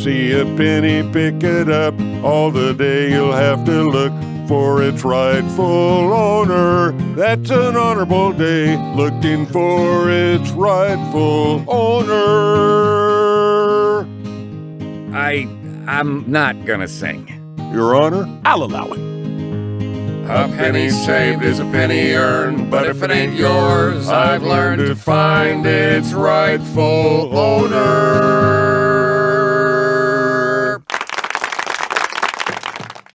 see a penny, pick it up. All the day you'll have to look for its rightful owner. That's an honorable day, looking for its rightful owner. I'm not gonna sing. Your Honor? I'll allow it. A penny saved is a penny earned, but if it ain't yours, I've learned to find its rightful owner.